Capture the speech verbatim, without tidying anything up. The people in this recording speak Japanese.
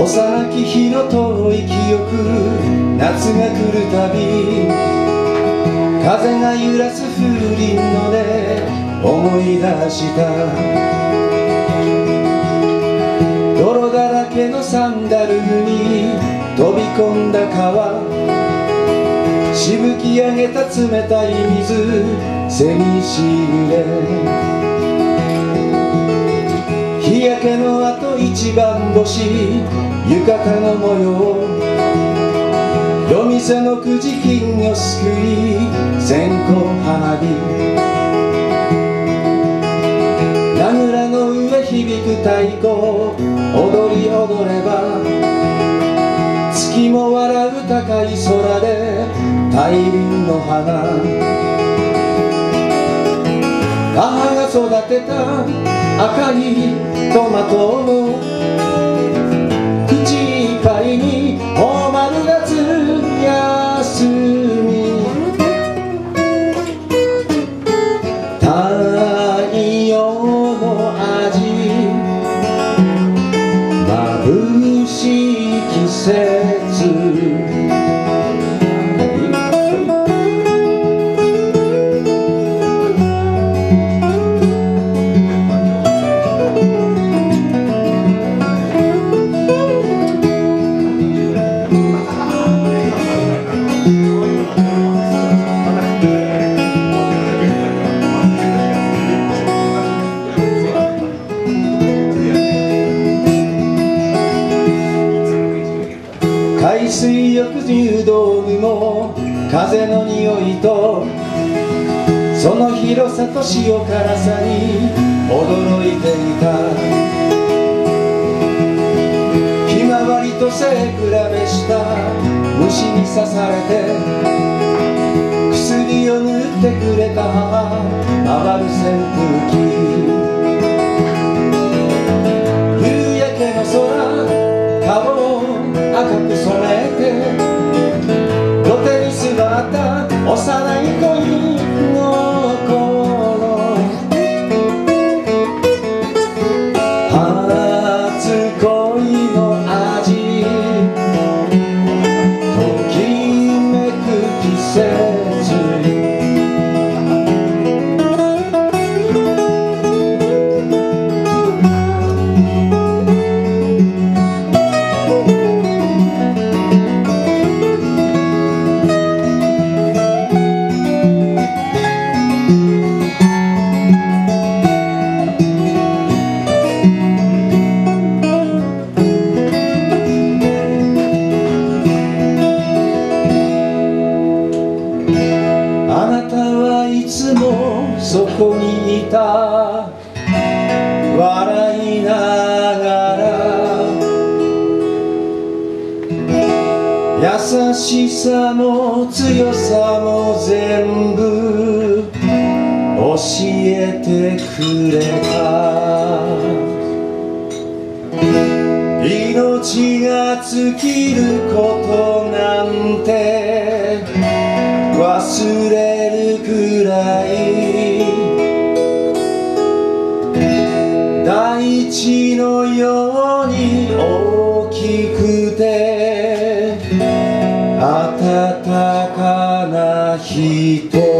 幼き日の遠い記憶、夏が来るたび風が揺らす風鈴の音思い出した。泥だらけのサンダルに飛び込んだ川、しぶき上げた冷たい水、背にしぐれ。日焼けのあと一番星、浴衣の模様、夜店のくじ金魚すくい、線香花火。名倉の上響く太鼓、踊り踊れば月も笑う高い空で大輪の花。母が育てた赤いトマトを口いっぱいに頬丸立つ休み。太陽の味眩しい季節。海水浴入道具も風の匂いとその広さと塩辛さに驚いていた。ひまわりと背比べした虫に刺されて薬を塗ってくれた母、回る扇風機。夕焼けの空、顔を赤く染めて土手に座った幼い恋の頃、初恋の味ときめく季節。あなたはいつもそこにいた、笑いながら優しさも強さも全部教えてくれた。命が尽きることなんて忘れるくらい大地のように大きくて温かな人。